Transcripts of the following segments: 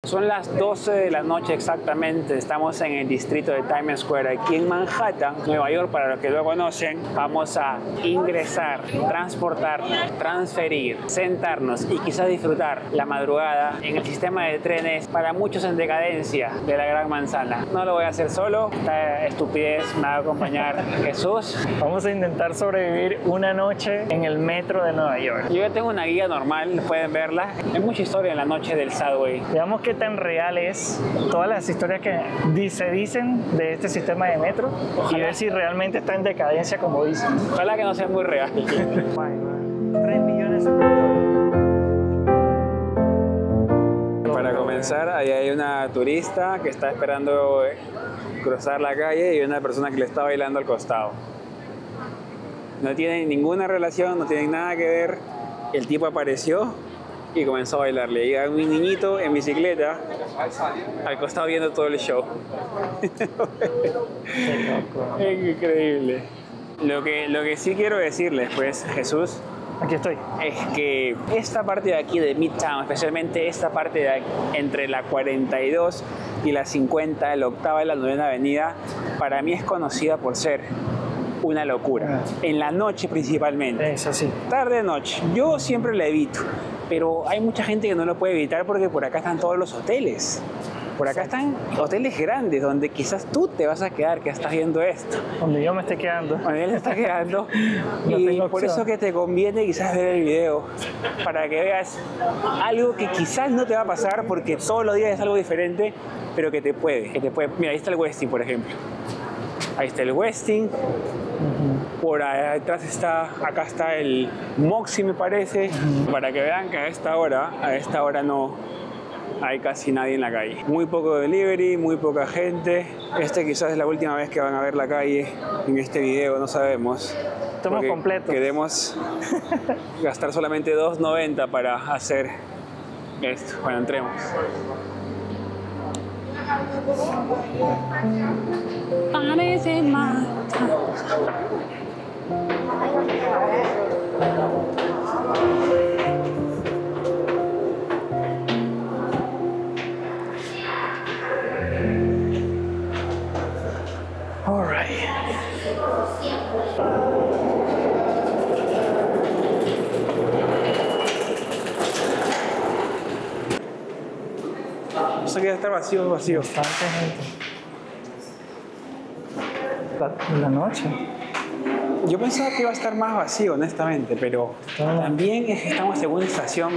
Son las 12 de la noche exactamente, estamos en el distrito de Times Square, aquí en Manhattan, Nueva York. Para los que lo conocen, vamos a ingresar, transportar, transferir, sentarnos y quizás disfrutar la madrugada en el sistema de trenes para muchos en decadencia de la Gran Manzana. No lo voy a hacer solo, esta estupidez me va a acompañar Jesús. Vamos a intentar sobrevivir una noche en el metro de Nueva York. Yo ya tengo una guía normal, pueden verla. Hay mucha historia en la noche del subway. Veamos qué tan real es todas las historias que se dicen de este sistema de metro y ver si realmente está en decadencia como dicen. Ojalá que no sea muy real. 3 millones de personas. Para comenzar, ahí hay una turista que está esperando cruzar la calle y una persona que le está bailando al costado. No tienen ninguna relación, no tienen nada que ver. El tipo apareció y comenzó a bailarle. Y hay un niñito en bicicleta al costado viendo todo el show. Es increíble. Lo que sí quiero decirles, pues, Jesús, Aquí estoy. es que esta parte de aquí de Midtown, especialmente esta parte de entre la 42 y la 50, la octava y la novena avenida, para mí es conocida por ser una locura. En la noche principalmente. Es así. Tarde noche. Yo siempre la evito, pero hay mucha gente que no lo puede evitar porque por acá están todos los hoteles. Por acá están hoteles grandes donde quizás tú te vas a quedar, que estás viendo esto. Donde yo me esté quedando. Donde él está quedando. No Y tengo por opción. eso que te conviene quizás ver el video, para que veas algo que quizás no te va a pasar porque todos los días es algo diferente, pero que te puede. Mira, ahí está el Westin, por ejemplo. Ahí está el Westin. Por ahí atrás acá está el Moxie, me parece. Para que vean que a esta hora no hay casi nadie en la calle. Muy poco delivery, muy poca gente. Quizás es la última vez que van a ver la calle en este video, no sabemos. Estamos Porque completos. Queremos gastar solamente $2.90 para hacer esto. Bueno, entremos. Parece mal. All right. Esto queda estar vacío. Bastante gente. La noche. Yo pensaba que iba a estar más vacío, honestamente, pero también es que estamos en una estación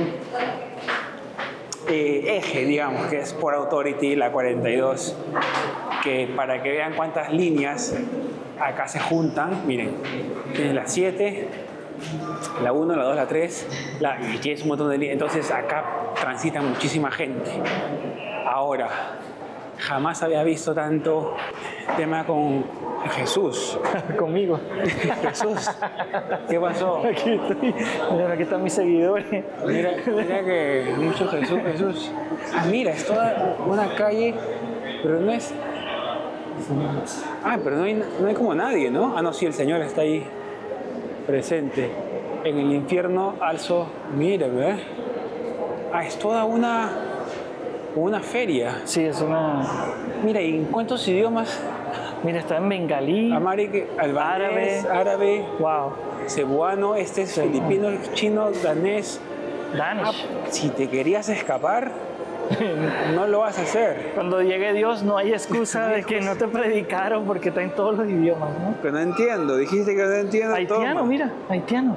eje, digamos, que es Port Authority, la 42, que para que vean cuántas líneas acá se juntan, miren, tienes la 7, la 1, la 2, la 3, y tienes un montón de líneas, entonces acá transita muchísima gente. Ahora, jamás había visto tanto tema con Jesús. Conmigo. Jesús, ¿qué pasó? Aquí estoy. Mira, aquí están mis seguidores. Mira que mucho Jesús. Ah, mira, es toda una calle, pero no es... Ah, pero no hay como nadie, ¿no? Ah, no, sí, el Señor está ahí presente. En el infierno alzo, mira, ¿verdad? Ah, es toda una feria. Sí, es una... Mira, ¿y en cuántos idiomas? Mira, está en bengalí. Albanés, árabe, Wow. cebuano, este es filipino, chino, danés. Danish. Si te querías escapar, no lo vas a hacer. Cuando llegue Dios no hay excusa de que no te predicaron porque está en todos los idiomas, ¿no? Pero no entiendo, dijiste que no entiendo. Haitiano, toma. mira, haitiano.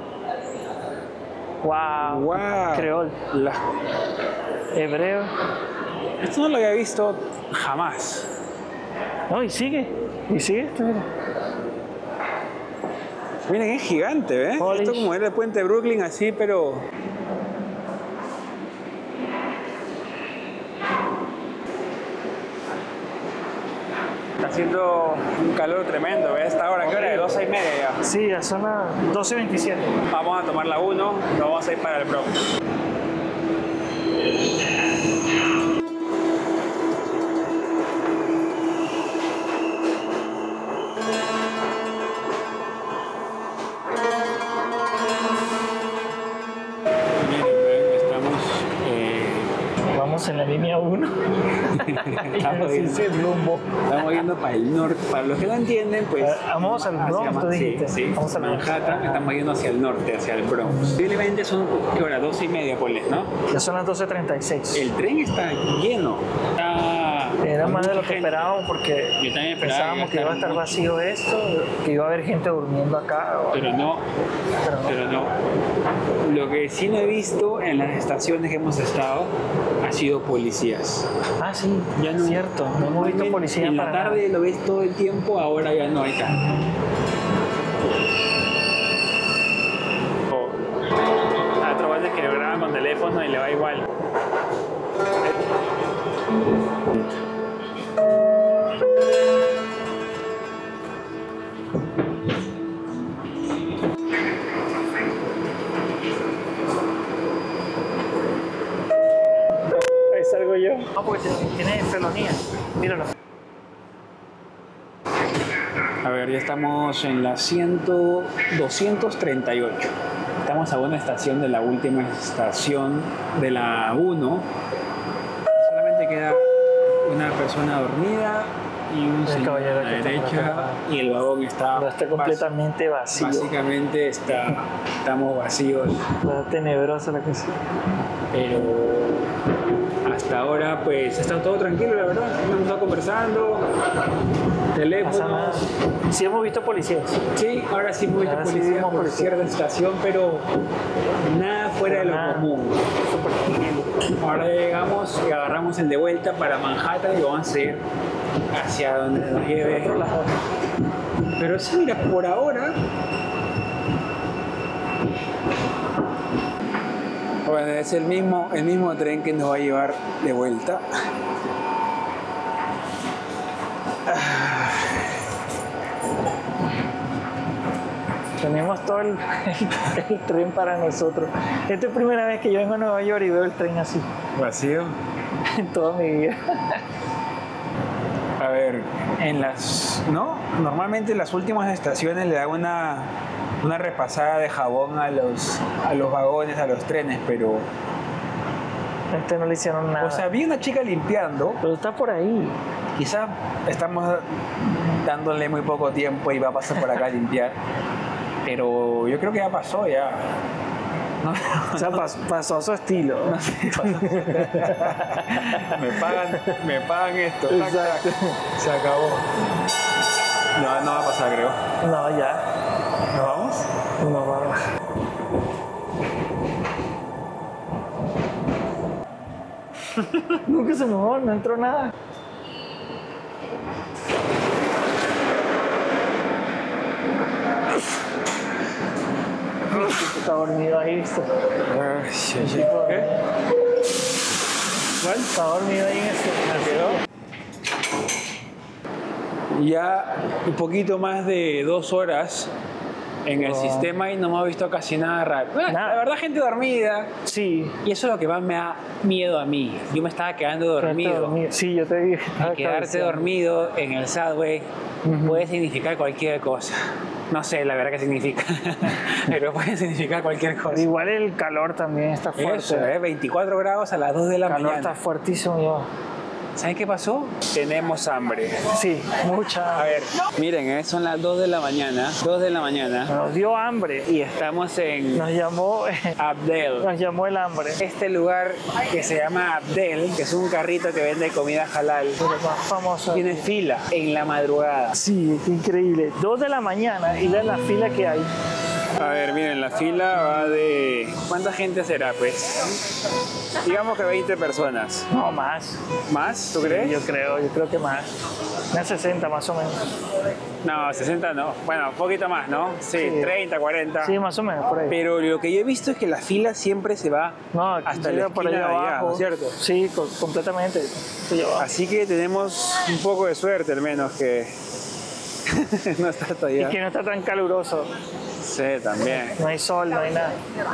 Wow. Wow. Creol. Hebreo. Esto no lo había visto jamás. No, y sigue. Y sigue. Mira. Miren, es gigante, ¿ves? Esto como era el puente de Brooklyn, así, pero... Está haciendo un calor tremendo, ¿ves? Esta hora, ¿qué hora es? 12:30 ya. Sí, ya son las 12:27. Vamos a tomar la 1, nos vamos a ir para el Bronx. En la línea 1. Estamos yendo para el norte. Para los que no entienden, pues... Vamos al Bronx, tú dijiste. Sí, vamos al Manhattan, estamos yendo hacia el norte, hacia el Bronx. Posiblemente son, ¿qué hora? 12:30, ponles, ¿no? Ya son las 12:36. El tren está lleno. Era más de lo que esperábamos porque yo también pensábamos que iba a estar vacío esto, que iba a haber gente durmiendo acá. Pero no. Lo que sí no he visto en las estaciones que hemos estado ha sido policías. Ah, sí, ya no, cierto, no hemos visto policías. En la tarde nada. Lo ves todo el tiempo, ahora ya no hay tanto. A otro bate que lo graban con teléfono y le va igual. Ahí salgo yo. No, porque tiene felonía. Míralo. A ver, ya estamos en la 238. Estamos a una estación de la última estación de la 1. Solamente queda una persona dormida y un señor a la derecha y el vagón está completamente vacío. Básicamente estamos vacíos. Está tenebrosa la cosa. Pero hasta ahora pues está todo tranquilo, la verdad. Hemos estado conversando, teléfonos. Sí hemos visto policías. Sí, ahora sí hemos visto policías por cierta estación, pero nada fuera de lo común. Ahora llegamos y agarramos el de vuelta para Manhattan y vamos a ir hacia donde nos lleve. Pero sí, mira, por ahora... Bueno, es el mismo tren que nos va a llevar de vuelta. Tenemos todo el tren para nosotros. Esta es la primera vez que yo vengo a Nueva York y veo el tren así. ¿Vacío? En toda mi vida. A ver, normalmente en las últimas estaciones le dan una repasada de jabón a los vagones, a los trenes, pero... No le hicieron nada. O sea, vi una chica limpiando. Pero está por ahí. Quizás estamos dándole muy poco tiempo y va a pasar por acá a limpiar. Pero yo creo que ya pasó, ya. No, o sea, pasó a su estilo. No sé, me pagan esto. Exacto. Se acabó. No va a pasar, creo. No, ya. ¿Nos vamos? Nos vamos. Nunca se mojó, no entró nada. Está dormido ahí, ¿viste? ¿Qué? ¿Cuál? Está dormido ahí en ese. Ya un poquito más de 2 horas en el sistema y no me ha visto casi nada raro. La verdad, gente dormida. Sí. Y eso es lo que más me da miedo a mí. Yo me estaba quedando dormido. Sí, yo te dije. Y quedarte dormido en el subway puede significar cualquier cosa. No sé la verdad qué significa, pero puede significar cualquier cosa. Igual el calor también está fuerte. Eso, 24 grados a las 2 de la mañana. El calor está fuertísimo ya. ¿Saben qué pasó? Tenemos hambre. Sí, mucha. A ver, miren, son las 2 de la mañana. 2 de la mañana. Nos dio hambre. Y estamos en... Nos llamó... Abdel. Nos llamó el hambre. Este lugar que se llama Abdel, que es un carrito que vende comida halal. Pero más famoso. Tiene fila en la madrugada. Sí, es increíble. 2 de la mañana y vean la fila que hay. A ver, miren, la fila va de... ¿Cuánta gente será, pues? Digamos que 20 personas. No, más. ¿Más? ¿Tú crees? Yo creo que más. Unas 60 más o menos. No, 60 no. Bueno, un poquito más, ¿no? Sí, 30, 40. Sí, más o menos, por ahí. Pero lo que yo he visto es que la fila siempre se va hasta la por allá abajo, ¿cierto? Sí, completamente. Así que tenemos un poco de suerte, al menos, que no está hasta allá. Y que no está tan caluroso. Sí, también. No hay sol, no hay nada.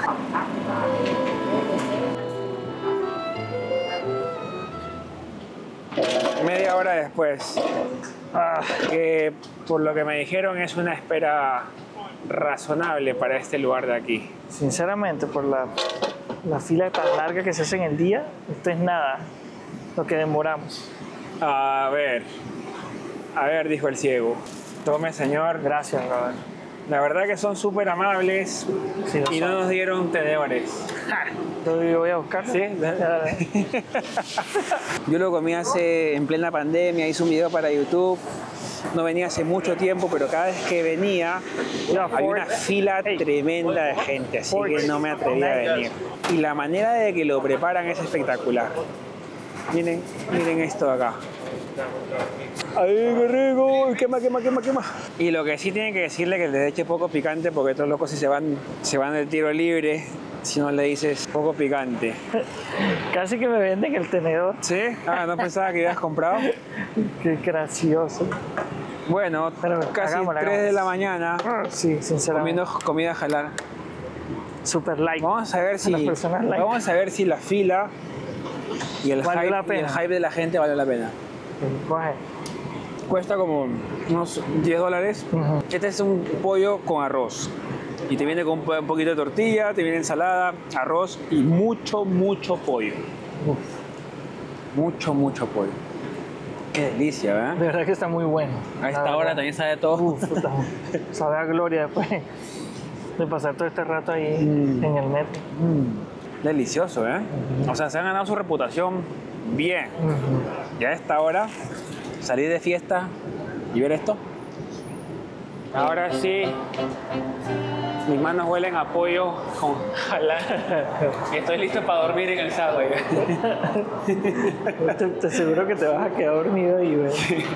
Media hora después, que por lo que me dijeron es una espera razonable para este lugar de aquí. Sinceramente, por la fila tan larga que se hace en el día, esto es nada. lo que demoramos. A ver, dijo el ciego. Tome, señor. Gracias, Robert. La verdad que son súper amables Sí, y no nos dieron tenedores. Yo voy a buscar. ¿Sí? Yo lo comí en plena pandemia, hice un video para YouTube. No venía hace mucho tiempo, pero cada vez que venía había una fila tremenda de gente, así que no me atreví a venir. Y la manera de que lo preparan es espectacular. Miren esto de acá. ¡Ay, qué rico! ¡Quema! Y lo que sí tienen que decirle que le eche poco picante, porque estos locos si se van del tiro libre si no le dices poco picante. Casi que me venden el tenedor. ¿Sí? Ah, no pensaba que habías comprado. Qué gracioso. Bueno, Pero casi hagámoslo. 3 de la mañana Sí, sinceramente. comiendo comida halal. Super light. Vamos a ver si la fila y el Valió la pena. hype de la gente vale la pena. Coge. Cuesta como unos $10. Ujú. Este es un pollo con arroz. Y te viene con un poquito de tortilla, te viene ensalada, arroz y mucho pollo. Uf, Mucho pollo. Qué delicia, ¿verdad? de verdad que está muy bueno. A esta hora también sabe todo. Uf, sabe a gloria después de pasar todo este rato ahí en el metro. Delicioso, ¿eh? O sea, se han ganado su reputación bien. Ya a esta hora, salir de fiesta y ver esto. Ahora sí, mis manos huelen a pollo con halal. Estoy listo para dormir en el Subway. Te aseguro que te vas a quedar dormido ahí, güey.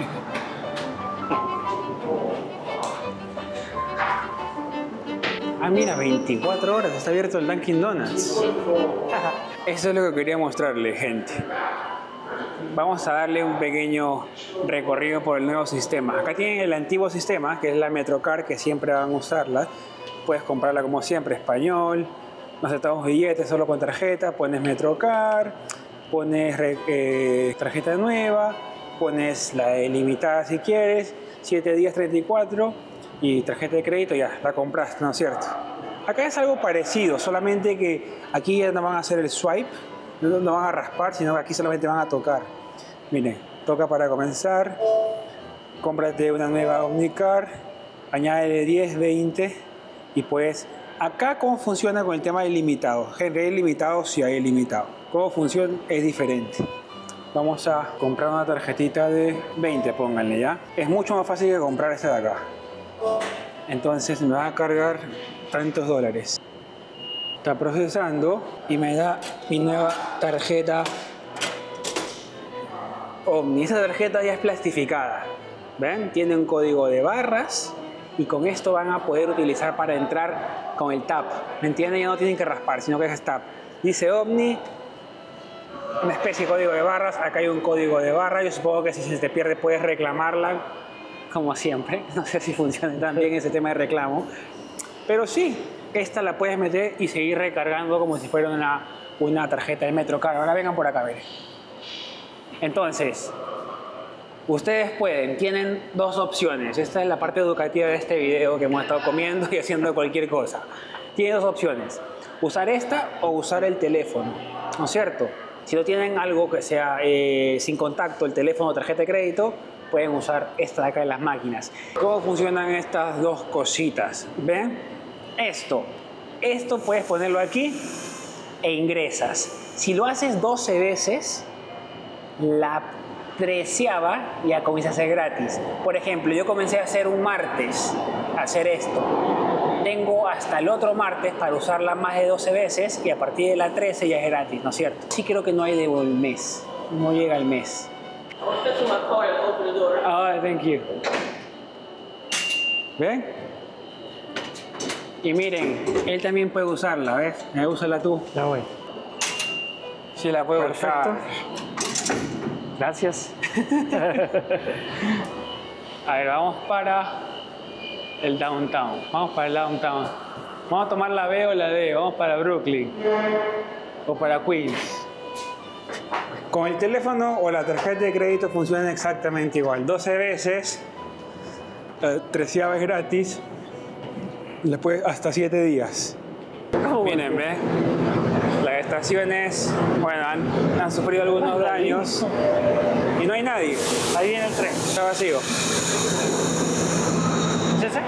Ah, mira, 24 horas está abierto el Dunkin' Donuts. Eso es lo que quería mostrarle, gente. Vamos a darle un pequeño recorrido por el nuevo sistema. Acá tienen el antiguo sistema, que es la Metrocard, que siempre van a usarla. Puedes comprarla como siempre, español. No aceptamos billetes, solo con tarjeta. Pones Metrocard, pones tarjeta nueva, pones la ilimitada si quieres, 7 días 34 y tarjeta de crédito, ya, la compraste, ¿no es cierto? Acá es algo parecido, solamente que aquí ya no van a hacer el swipe, no van a raspar, sino que aquí solamente van a tocar. Miren, toca para comenzar, cómprate una nueva Omnicard, añádele 10, 20 y pues acá cómo funciona con el tema de ilimitado. En realidad ilimitado sí hay ilimitado. Cómo funciona es diferente. Vamos a comprar una tarjetita de 20, pónganle ya. Es mucho más fácil que comprar esta de acá. Entonces me va a cargar tantos dólares. Está procesando y me da mi nueva tarjeta Omni. Esa tarjeta ya es plastificada. ¿Ven? Tiene un código de barras y con esto van a poder utilizar para entrar con el tap. ¿Me entienden? Ya no tienen que raspar, sino que es tap. Dice Omni, una especie de código de barras. Acá hay un código de barra. Yo supongo que si se te pierde puedes reclamarla, como siempre. No sé si funciona tan bien ese tema de reclamo. Pero sí, esta la puedes meter y seguir recargando como si fuera una tarjeta de Metrocard. Ahora vengan por acá a ver. Entonces, ustedes tienen dos opciones. Esta es la parte educativa de este video que hemos estado comiendo y haciendo cualquier cosa. Tienen dos opciones. Usar esta o usar el teléfono, ¿no es cierto? Si no tienen algo que sea sin contacto, el teléfono o tarjeta de crédito, pueden usar esta de acá en las máquinas. ¿Cómo funcionan estas dos cositas? ¿Ven? Esto puedes ponerlo aquí e ingresas. Si lo haces 12 veces, la 13ª ya comienza a ser gratis. Por ejemplo, yo comencé a hacer un martes, hacer esto. Tengo hasta el otro martes para usarla más de 12 veces y a partir de la 13 ya es gratis, ¿no es cierto? Sí, creo que no hay de un mes, no llega el mes. Oh, thank you. ¿Ven? Y miren, él también puede usarla, ¿ves? Úsala tú. Ya voy. Sí, la puedo Perfecto. usar. Gracias. A ver, vamos para el downtown. Vamos para el downtown. Vamos a tomar la B o la D. Vamos para Brooklyn. O para Queens. Con el teléfono o la tarjeta de crédito funcionan exactamente igual. 12 veces, 13ª vez gratis, después hasta 7 días. Miren, ¿ves? La las estaciones, bueno, han sufrido algunos daños y no hay nadie. Ahí viene el tren. Está vacío. ¿Es ese?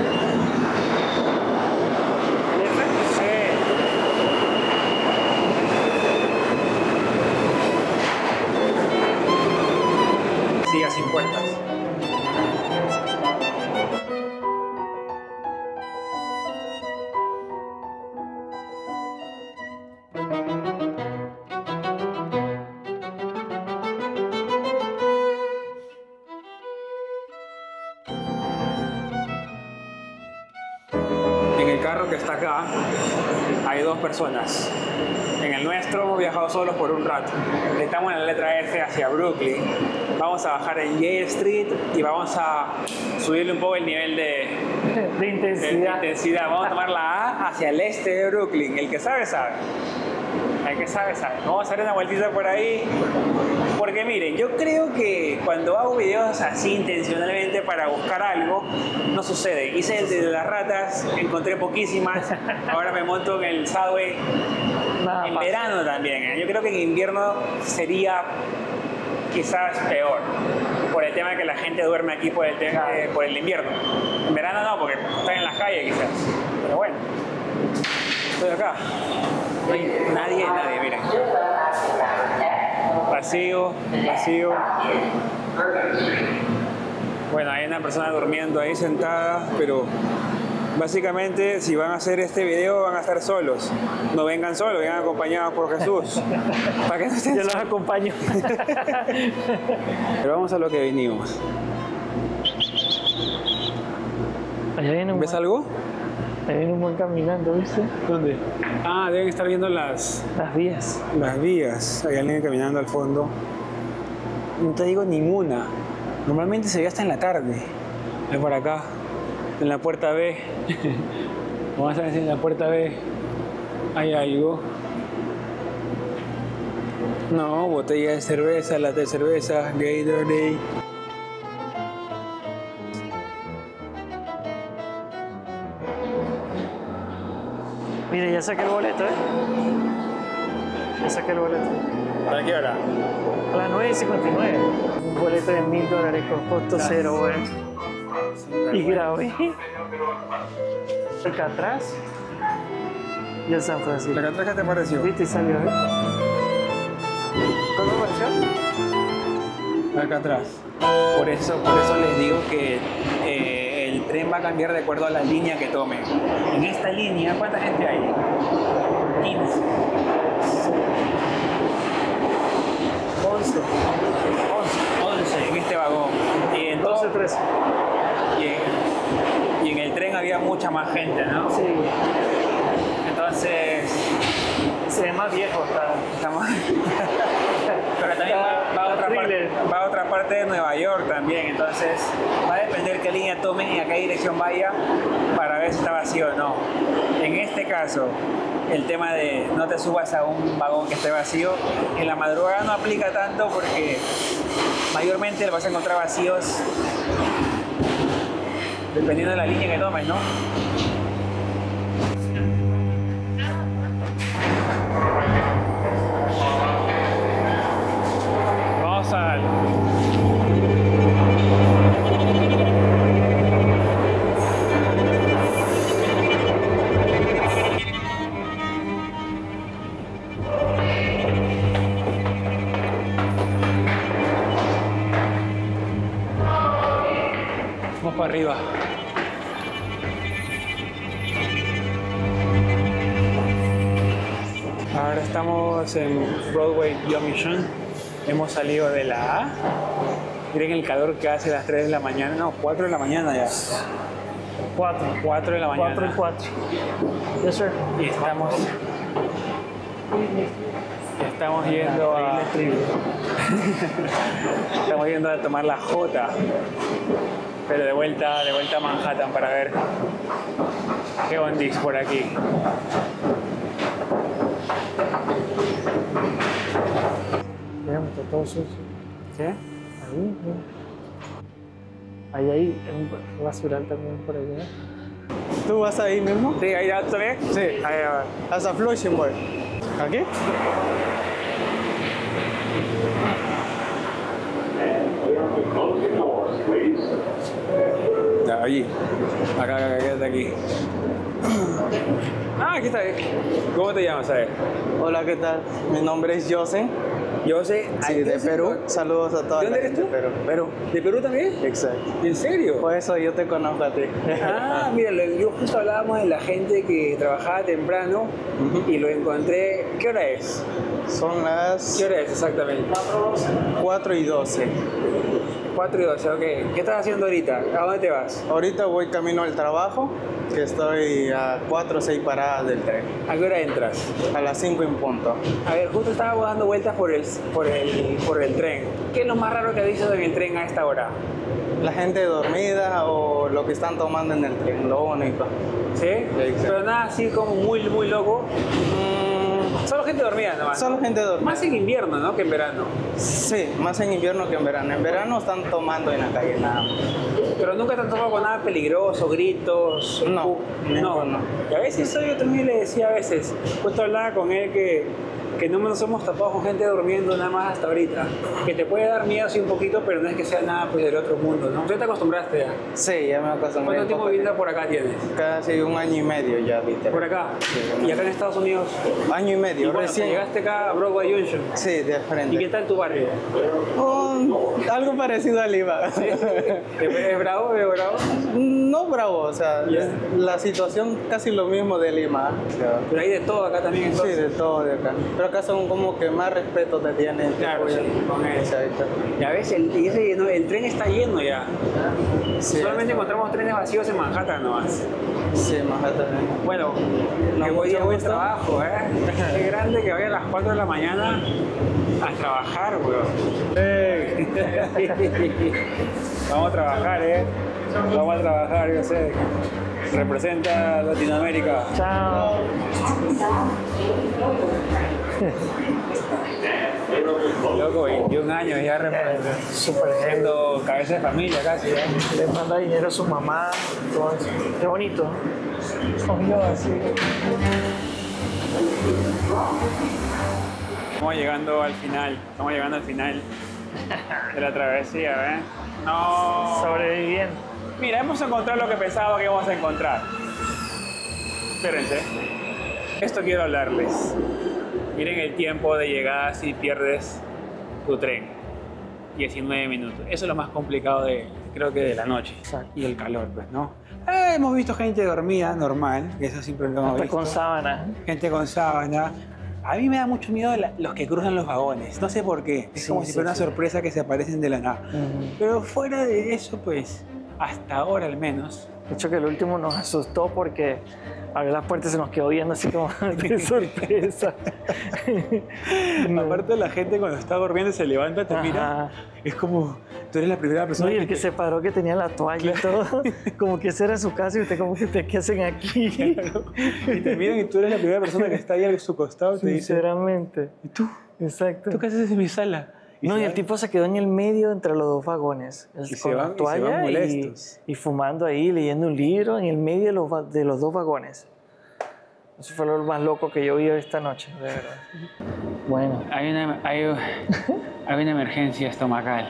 Siga sin puertas. En el carro que está acá hay dos personas. En el nuestro hemos viajado solos por un rato. Estamos en la letra F hacia Brooklyn. Vamos a bajar en Yale Street y vamos a subirle un poco el nivel De intensidad. Vamos a tomar la A hacia el este de Brooklyn. El que sabe, sabe. El que sabe, sabe. Vamos a dar una vueltita por ahí. Porque miren, yo creo que cuando hago videos así intencionalmente para buscar algo, no sucede. Hice el de las ratas, encontré poquísimas. Ahora me monto en el subway. Nada En pasa. verano también. Yo creo que en invierno sería quizás peor. Por el tema de que la gente duerme aquí por el invierno. En verano no, porque están en las calles quizás. Pero bueno, estoy acá. No hay nadie, miren. Vacío. Bueno, hay una persona durmiendo ahí sentada, pero básicamente si van a hacer este video van a estar solos. No vengan solos, vengan acompañados por Jesús. Para que no estén Yo los acompaño. Pero vamos a lo que vinimos. Allá viene un ¿Ves buen, algo? ahí viene un buen caminando, ¿viste? ¿Dónde? Ah, deben estar viendo las Vías. vías. Hay alguien caminando al fondo. No te digo ninguna. Normalmente se ve hasta en la tarde. Ven por acá, en la puerta B. Vamos a ver si en la puerta B hay algo. No, botella de cerveza, lata de cerveza, Gatorade. Mire, ya saqué el boleto, ¿eh? Ya saqué el boleto. ¿Para qué hora? A las 9:59. Un boleto de $1000 con costo cero, güey. Y grabé acá atrás y el San Francisco. ¿La Catraca te pareció? ¿Viste? Y salió, ¿eh? ¿Cuál me pareció? Acá atrás. Por eso les digo que el tren va a cambiar de acuerdo a la línea que tomen. En esta línea, ¿cuánta gente hay? 15. 11. 11 en este vagón. Y en, 12, 13. y en el tren había mucha más gente, ¿no? Sí. Entonces, Se ve más viejo. está más... Pero también va a otra parte de Nueva York también, entonces va a depender qué línea tomen y a qué dirección vaya para ver si está vacío o no. En este caso, el tema de no te subas a un vagón que esté vacío, en la madrugada no aplica tanto porque mayormente lo vas a encontrar vacíos dependiendo de la línea que tomes, ¿no? Vamos al... Vamos para arriba. Ahora estamos en Broadway Junction. Hemos salido de la A. Miren el calor que hace a las 3 de la mañana. No, 4 de la mañana ya. 4 de la mañana. 4 y 4. Yes, sir. Y estamos yendo a... Estamos yendo a tomar la J. Pero de vuelta a Manhattan para ver qué ondis por aquí. Veamos, está todo sucio. ¿Qué? Ahí, ¿no? Ahí hay un basural también por allá. ¿Tú vas ahí mismo? Sí, ahí ya también. Sí. Ahí va. Hasta Flushing, boy. ¿Aquí? Ya, allí. Acá, quédate aquí. Ah, aquí está. ¿Cómo te llamas? A ver. Hola, ¿qué tal? Mi nombre es Jose. Yo sé. Sí, de Perú. Saludos a toda ¿De la dónde eres gente tú? de Perú. Perú. ¿De Perú también? Exacto. ¿En serio? Por eso yo te conozco a ti. Ah, mira, yo justo hablábamos de la gente que trabajaba temprano y lo encontré. ¿Qué hora es? Son las ¿Qué hora es exactamente? 4:12. 4:12, ok. ¿Qué estás haciendo ahorita? ¿A dónde te vas? Ahorita voy camino al trabajo, que estoy a 4 o 6 paradas del tren. ¿A qué hora entras? A las 5 en punto. A ver, justo estábamos dando vueltas por el tren. ¿Qué es lo más raro que has visto en el tren a esta hora? La gente dormida o lo que están tomando en el tren, lo único. ¿Sí? Exacto. Pero nada así como muy, muy loco. Solo gente dormida nomás. Solo gente dormida. Más en invierno, ¿no? Que en verano. Sí, más en invierno que en verano. En verano están tomando en la calle nada más. Pero nunca te han topado con nada peligroso, gritos. No, no. Y a veces eso yo también le decía a veces. Justo hablaba con él que no nos hemos tapado con gente durmiendo nada más hasta ahorita. Que te puede dar miedo sí un poquito, pero no es que sea nada pues, del otro mundo, ¿no? ¿Tú te acostumbraste ya? Sí, ya me acostumbré. ¿Cuánto tiempo viviendo por acá tienes? Casi 1 año y medio ya, viste. Por acá. Sí, ¿Y acá en Estados Unidos? Año y medio, Y bueno, recién. llegaste acá a Broadway Junction. Sí, de ¿Y frente. qué tal tu barrio? Algo parecido a Lima. ¿Es bravo? ¿Es bravo? No bravo, o sea, Ya. la situación casi lo mismo de Lima. O sea, Pero hay de todo acá también sí, entonces. de todo de acá. Pero acá son como que más respeto te tienen. Claro, sí, con eso. Exacto. Ya ves, el tren está lleno ya. Sí, Solamente encontramos trenes vacíos en Manhattan nomás. sí, Manhattan. Bueno, No, que voy mucho a buen gusto. trabajo, ¿eh? Es grande que vaya a las 4 de la mañana a trabajar, weón. Vamos a trabajar, ¿eh? Vamos a trabajar, yo sé. Representa Latinoamérica. Chao. Loco, 21 años ya Súper heavy. siendo cabeza de familia casi, ¿eh? Le manda dinero a su mamá, todo eso. Qué bonito. Son yo así. Estamos llegando al final de la travesía, ¿ves? No. Sobreviviendo. Mira, hemos encontrado lo que pensaba que íbamos a encontrar. Espérense. Esto quiero hablarles. Miren el tiempo de llegada si pierdes tu tren. 19 minutos. Eso es lo más complicado creo que de la noche. Exacto. Y el calor, pues, ¿no? Hemos visto gente dormida, normal, que eso siempre lo hemos Hasta visto. con sábana. Gente con sábana. A mí me da mucho miedo los que cruzan los vagones. No sé por qué. Es Sí, como sí, si fuera sí. una sorpresa que se aparecen de la nada. Pero fuera de eso, pues, hasta ahora al menos. De hecho, que el último nos asustó porque abrió las puertas y se nos quedó viendo así como de sorpresa. Aparte, la gente cuando está durmiendo se levanta, te mira. Ajá. Es como, tú eres la primera persona No, y el que te- se paró que tenía la toalla y todo, como que esa era su casa y usted como que, ¿qué hacen aquí? Y te miran y tú eres la primera persona que está ahí a su costado y te dice, Sinceramente. ¿y tú? Exacto. ¿Tú qué haces en mi sala? No, se y el va. tipo se quedó en el medio entre los dos vagones, Y se con van- la y se van toalla molestos. y fumando ahí, leyendo un libro en el medio de los dos vagones. Eso fue lo más loco que yo vi esta noche, de verdad. Bueno, Hay una emergencia estomacal.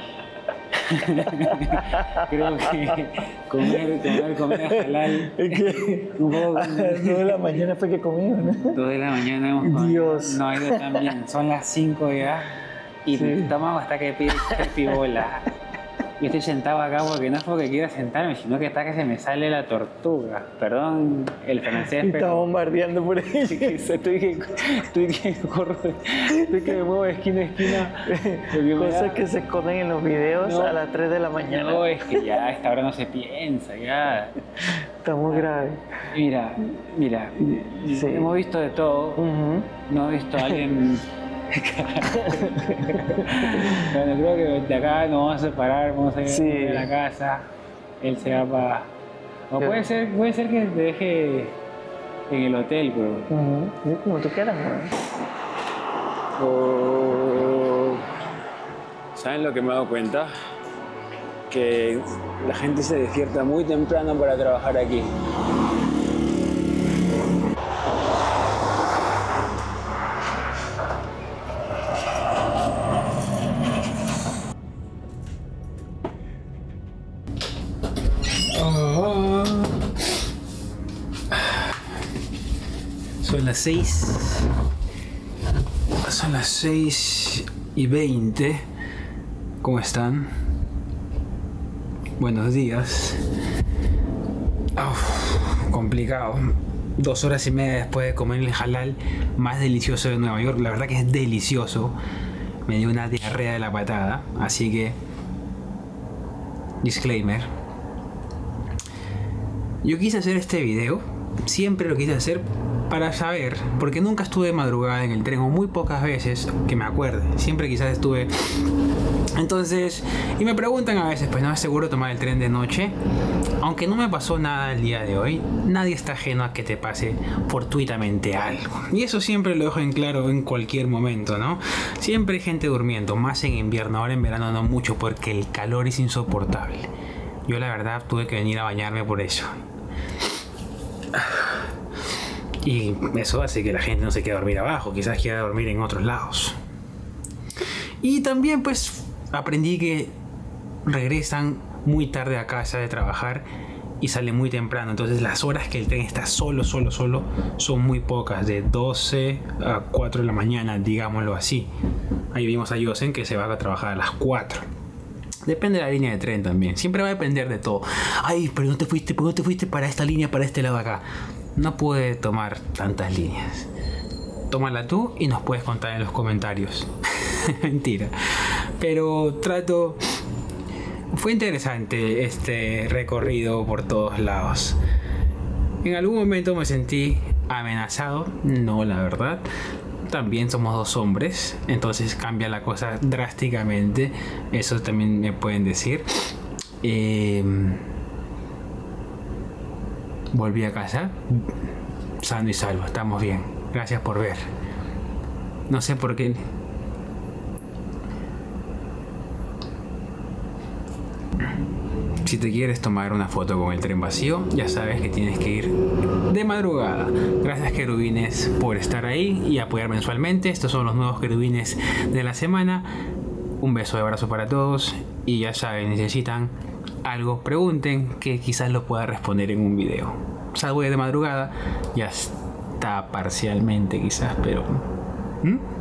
Creo que comer comida halal. Un poco, a las 9 de la mañana fue que comí, ¿no? 2 de la mañana hemos comido. Dios. No ha ido tan bien. Son las 5 ya. Y mi estómago está que pide bola. Yo estoy sentado acá porque no es porque quiera sentarme, sino que está que se me sale la tortuga. Perdón el francés, Y está pero... bombardeando por ahí. Estoy que corro, estoy que me muevo de esquina a esquina. porque me Cosas da- que se esconden en los videos No. a las 3 de la mañana. No, es que ya a esta hora no se piensa, ya. Está muy grave. Mira, Sí. hemos visto de todo. Ujú. No he visto a alguien... Bueno, creo que de acá nos vamos a separar, vamos a ir Sí. a la casa. Él se va para... O Sí. puede ser que te deje en el hotel, pero... Ujú. Sí, como tú quieras, ¿no? ¿Saben lo que me he dado cuenta? Que la gente se despierta muy temprano para trabajar aquí. Son las 6. Son las 6:20. ¿Cómo están? Buenos días. Complicado. 2 horas y media después de comer el halal más delicioso de Nueva York. La verdad que es delicioso. Me dio una diarrea de la patada. Así que... disclaimer. Yo quise hacer este video. Siempre lo quise hacer para saber, porque nunca estuve de madrugada en el tren, o muy pocas veces que me acuerde. Siempre quizás estuve. Entonces, y me preguntan a veces, pues no es seguro tomar el tren de noche. Aunque no me pasó nada el día de hoy, nadie está ajeno a que te pase fortuitamente algo. Y eso siempre lo dejo en claro en cualquier momento, ¿no? Siempre hay gente durmiendo, más en invierno. Ahora en verano no mucho, porque el calor es insoportable. Yo la verdad tuve que venir a bañarme por eso. Y eso hace que la gente no se quede a dormir abajo, quizás quiera dormir en otros lados. Y también pues aprendí que regresan muy tarde a casa de trabajar y salen muy temprano. Entonces las horas que el tren está solo son muy pocas, de 12 a 4 de la mañana, digámoslo así. Ahí vimos a Yosen que se va a trabajar a las 4. Depende de la línea de tren también. Siempre va a depender de todo. Ay, pero no te fuiste, ¿por qué no te fuiste para esta línea, para este lado de acá? No pude tomar tantas líneas. Tómala tú y nos puedes contar en los comentarios. Mentira. Pero trato... Fue interesante este recorrido por todos lados. En algún momento me sentí amenazado. No, la verdad. También somos 2 hombres, entonces cambia la cosa drásticamente. Eso también me pueden decir. Volví a casa sano y salvo, estamos bien. Gracias por ver. No sé por qué. Si te quieres tomar una foto con el tren vacío, ya sabes que tienes que ir de madrugada. Gracias, querubines, por estar ahí y apoyar mensualmente. Estos son los nuevos querubines de la semana. Un beso y abrazo para todos. Y ya saben, necesitan algo, pregunten, que quizás lo pueda responder en un video. Salvo de madrugada, ya está parcialmente quizás, pero...